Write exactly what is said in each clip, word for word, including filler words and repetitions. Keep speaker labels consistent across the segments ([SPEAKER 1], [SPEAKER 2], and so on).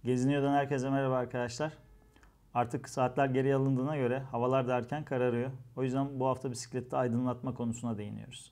[SPEAKER 1] Geziniyor'dan herkese merhaba arkadaşlar. Artık saatler geriye alındığına göre havalar da erken kararıyor. O yüzden bu hafta bisiklette aydınlatma konusuna değiniyoruz.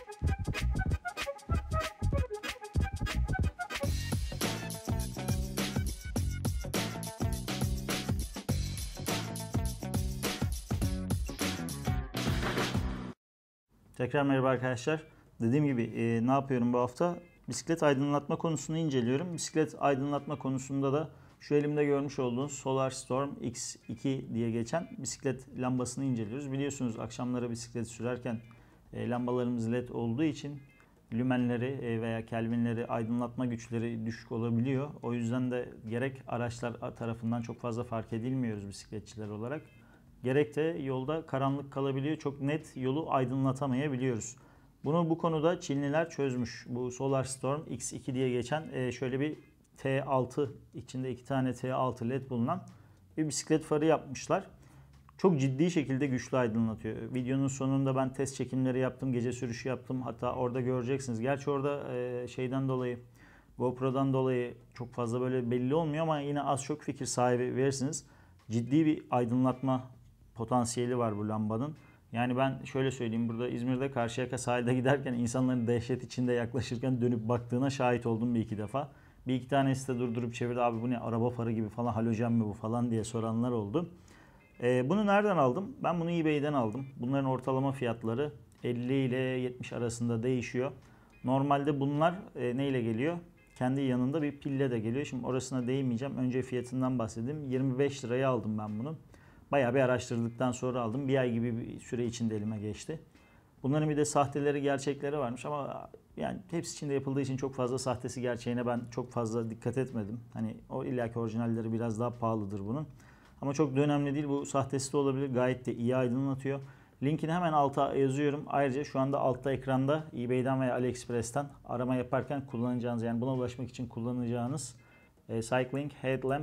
[SPEAKER 1] Tekrar merhaba arkadaşlar. Dediğim gibi e, ne yapıyorum bu hafta? Bisiklet aydınlatma konusunu inceliyorum. Bisiklet aydınlatma konusunda da şu elimde görmüş olduğunuz Solar Storm X iki diye geçen bisiklet lambasını inceliyoruz. Biliyorsunuz akşamları bisiklet sürerken e, lambalarımız led olduğu için lümenleri e, veya kelvinleri aydınlatma güçleri düşük olabiliyor. O yüzden de gerek araçlar tarafından çok fazla fark edilmiyoruz bisikletçiler olarak. Gerek de yolda karanlık kalabiliyor. Çok net yolu aydınlatamayabiliyoruz. Bunu bu konuda Çinliler çözmüş. Bu Solar Storm X iki diye geçen şöyle bir T altı, içinde iki tane T altı led bulunan bir bisiklet farı yapmışlar. Çok ciddi şekilde güçlü aydınlatıyor. Videonun sonunda ben test çekimleri yaptım, gece sürüşü yaptım. Hatta orada göreceksiniz. Gerçi orada şeyden dolayı, GoPro'dan dolayı çok fazla böyle belli olmuyor ama yine az çok fikir sahibi verirsiniz. Ciddi bir aydınlatma potansiyeli var bu lambanın. Yani ben şöyle söyleyeyim, burada İzmir'de Karşıyaka sahilde giderken insanların dehşet içinde yaklaşırken dönüp baktığına şahit oldum bir iki defa. Bir iki tanesi de durdurup çevirdi, abi bu ne araba farı gibi falan, halojen mi bu falan diye soranlar oldu. Ee, bunu nereden aldım? Ben bunu eBay'den aldım. Bunların ortalama fiyatları elli ile yetmiş arasında değişiyor. Normalde bunlar e, neyle geliyor? Kendi yanında bir pille de geliyor. Şimdi orasına değinmeyeceğim. Önce fiyatından bahsedeyim. yirmi beş liraya aldım ben bunu. Bayağı bir araştırdıktan sonra aldım. Bir ay gibi bir süre içinde elime geçti. Bunların bir de sahteleri, gerçekleri varmış ama yani hepsi Çin'de yapıldığı için çok fazla sahtesi gerçeğine ben çok fazla dikkat etmedim. Hani o illaki orijinalleri biraz daha pahalıdır bunun. Ama çok da önemli değil. Bu sahtesi de olabilir. Gayet de iyi aydınlatıyor. Linkini hemen alta yazıyorum. Ayrıca şu anda altta ekranda eBay'den veya AliExpress'ten arama yaparken kullanacağınız, yani buna ulaşmak için kullanacağınız e, Cycling Headlamp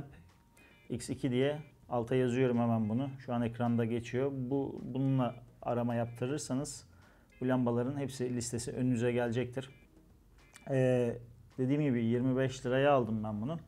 [SPEAKER 1] X iki diye alta yazıyorum hemen bunu. Şu an ekranda geçiyor. Bu bununla arama yaptırırsanız bu lambaların hepsi listesi önünüze gelecektir. Ee, dediğim gibi yirmi beş liraya aldım ben bunu.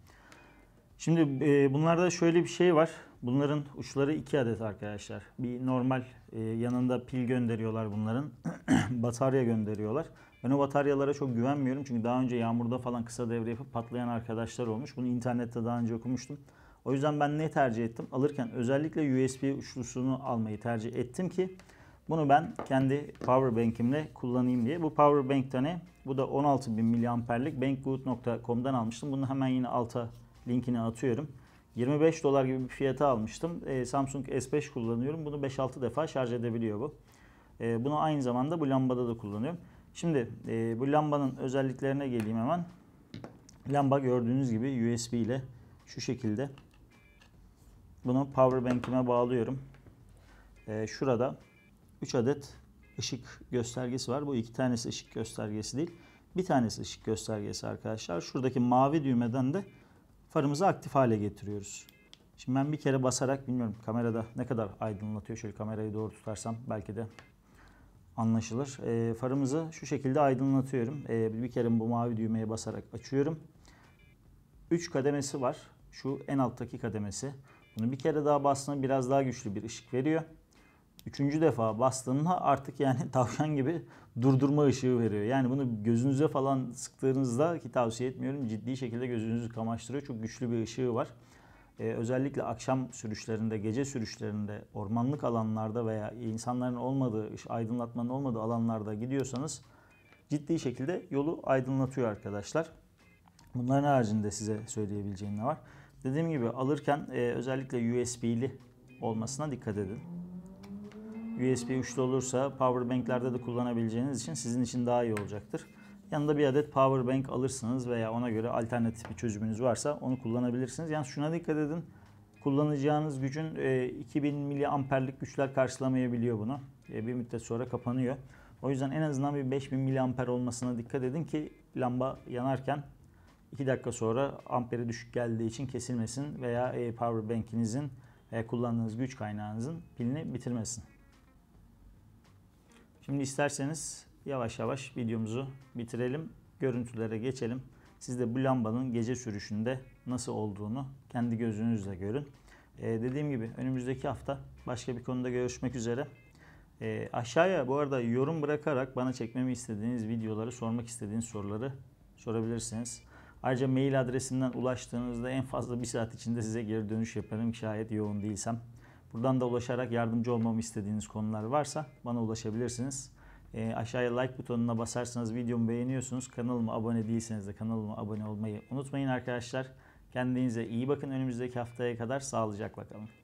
[SPEAKER 1] Şimdi e, bunlarda şöyle bir şey var. Bunların uçları iki adet arkadaşlar. Bir normal e, yanında pil gönderiyorlar bunların. Batarya gönderiyorlar. Ben o bataryalara çok güvenmiyorum. Çünkü daha önce yağmurda falan kısa devre yapıp patlayan arkadaşlar olmuş. Bunu internette daha önce okumuştum. O yüzden ben ne tercih ettim? Alırken özellikle U S B uçlusunu almayı tercih ettim ki bunu ben kendi powerbank'imle kullanayım diye. Bu powerbank ne? Bu da on altı bin miliamperlik bankgood nokta com'dan almıştım. Bunu hemen yine alta linkini atıyorum. yirmi beş dolar gibi bir fiyata almıştım. Ee, Samsung S beş kullanıyorum. Bunu beş altı defa şarj edebiliyor bu. Ee, bunu aynı zamanda bu lambada da kullanıyorum. Şimdi e, bu lambanın özelliklerine geleyim hemen. Lamba gördüğünüz gibi U S B ile şu şekilde. Bunu powerbank'ime bağlıyorum. Ee, şurada üç adet ışık göstergesi var. Bu iki tanesi ışık göstergesi değil. Bir tanesi ışık göstergesi arkadaşlar. Şuradaki mavi düğmeden de farımızı aktif hale getiriyoruz. Şimdi ben bir kere basarak, bilmiyorum kamerada ne kadar aydınlatıyor. Şöyle kamerayı doğru tutarsam belki de anlaşılır. E, farımızı şu şekilde aydınlatıyorum. E, bir kere bu mavi düğmeye basarak açıyorum. üç kademesi var. Şu en alttaki kademesi. Bunu bir kere daha bastığında biraz daha güçlü bir ışık veriyor. Üçüncü defa bastığında artık yani tavşan gibi durdurma ışığı veriyor. Yani bunu gözünüze falan sıktığınızda, ki tavsiye etmiyorum, ciddi şekilde gözünüzü kamaştırıyor. Çok güçlü bir ışığı var. Ee, özellikle akşam sürüşlerinde, gece sürüşlerinde, ormanlık alanlarda veya insanların olmadığı, aydınlatmanın olmadığı alanlarda gidiyorsanız ciddi şekilde yolu aydınlatıyor arkadaşlar. Bunların haricinde size söyleyebileceğim ne var? Dediğim gibi alırken e, özellikle U S B'li olmasına dikkat edin. U S B uçlu olursa powerbanklerde de kullanabileceğiniz için sizin için daha iyi olacaktır. Yanında bir adet powerbank alırsınız veya ona göre alternatif bir çözümünüz varsa onu kullanabilirsiniz. Yalnız şuna dikkat edin. Kullanacağınız gücün e, iki bin miliamperlik güçler karşılamayabiliyor bunu. E, bir müddet sonra kapanıyor. O yüzden en azından bir beş bin miliamper olmasına dikkat edin ki lamba yanarken iki dakika sonra amperi düşük geldiği için kesilmesin veya e, powerbankinizin veya kullandığınız güç kaynağınızın pilini bitirmesin. Şimdi isterseniz yavaş yavaş videomuzu bitirelim. Görüntülere geçelim. Siz de bu lambanın gece sürüşünde nasıl olduğunu kendi gözünüzle görün. Ee, dediğim gibi önümüzdeki hafta başka bir konuda görüşmek üzere. Ee, aşağıya bu arada yorum bırakarak bana çekmemi istediğiniz videoları, sormak istediğiniz soruları sorabilirsiniz. Ayrıca mail adresinden ulaştığınızda en fazla bir saat içinde size geri dönüş yaparım şayet yoğun değilsem. Buradan da ulaşarak yardımcı olmamı istediğiniz konular varsa bana ulaşabilirsiniz. E, aşağıya like butonuna basarsanız videomu beğeniyorsunuz. Kanalıma abone değilseniz de kanalıma abone olmayı unutmayın arkadaşlar. Kendinize iyi bakın. Önümüzdeki haftaya kadar sağlıcakla kalın.